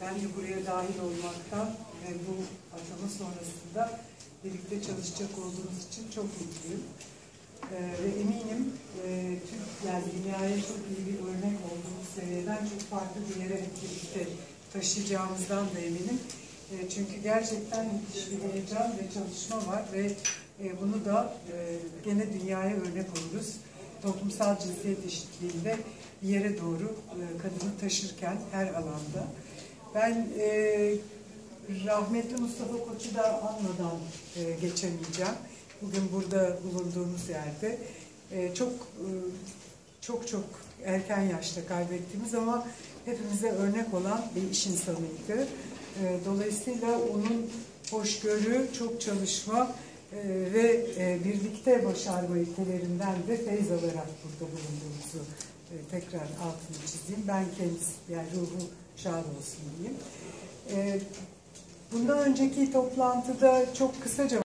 Ben de buraya dahil olmaktan ve bu atama sonrasında birlikte çalışacak olduğumuz için çok mutluyum. Ve eminim yani dünyaya çok iyi bir örnek olduğumuz seviyeden çok farklı bir yere hep birlikte taşıyacağımızdan da eminim. Çünkü gerçekten müthiş bir heyecan ve çalışma var ve bunu da gene dünyaya örnek oluruz. Toplumsal cinsiyet eşitliğinde bir yere doğru kadını taşırken her alanda. Ben rahmetli Mustafa Koç'u da anmadan geçemeyeceğim. Bugün burada bulunduğumuz yerde çok erken yaşta kaybettiğimiz ama hepimize örnek olan bir iş insanıydı. Dolayısıyla onun hoşgörü, çok çalışma ve birlikte başarma ilkelerinden de feyz alarak burada bulunduğumuzu tekrar altını çizeyim. Ben kendisi, yani ruhu şad olsun diyeyim. Bundan önceki toplantıda çok kısaca